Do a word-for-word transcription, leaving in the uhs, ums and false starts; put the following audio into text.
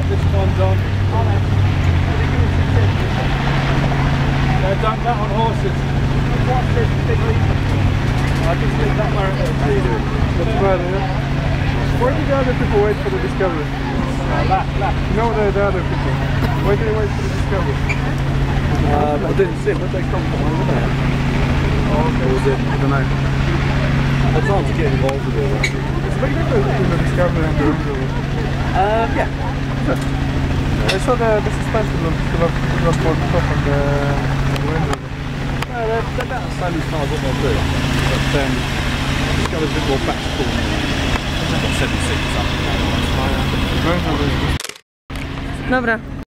this one's on. They're done that on horses. What's this big reason? I just leave that where it is. That's bad, yeah. Why do the other people wait for the Discovery? Uh, left, left. No, the, the other people. Why do they wait for the Discovery? Um, I didn't see it. Where did they come from? Over there? Oh, okay. Or was it? I don't know. I can't to get involved with all that. It's a big difference between the Discovery and the Range Rover. Um, yeah. I saw the, the suspension look a lot, a lot more top on the Range Rover. No, they're, they're about the same as far as what they'll do. But um, Discovery's a bit more practical than I've got seven six or something. Range Rover is Dobra.